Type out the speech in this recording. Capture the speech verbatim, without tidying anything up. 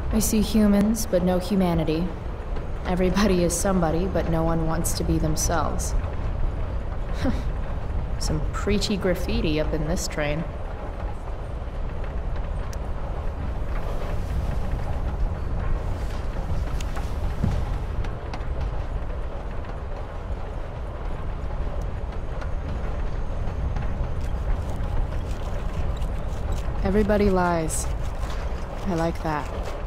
I see humans, but no humanity. Everybody is somebody, but no one wants to be themselves. Some preachy graffiti up in this train. Everybody lies. I like that.